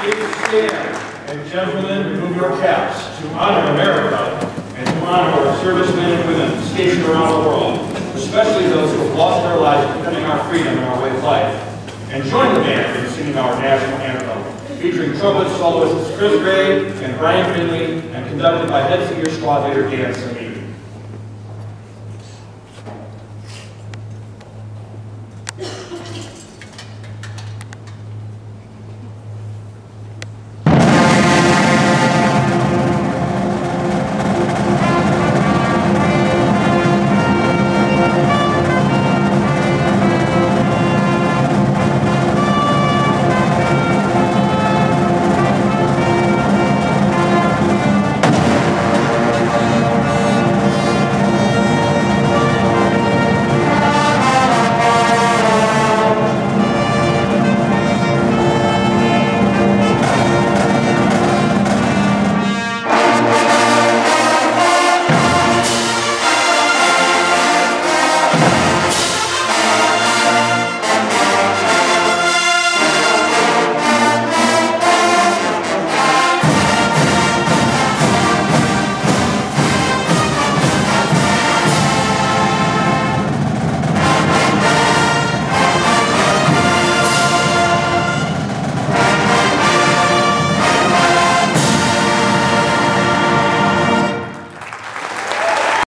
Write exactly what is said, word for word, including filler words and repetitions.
Please stand, and gentlemen, remove your caps to honor America and to honor our servicemen and women stationed around the world, especially those who have lost their lives defending our freedom and our way of life. And join the band in singing our national anthem, featuring trumpet soloists Chris Gray and Brian Finley, and conducted by head singer squad leader Dan Samir.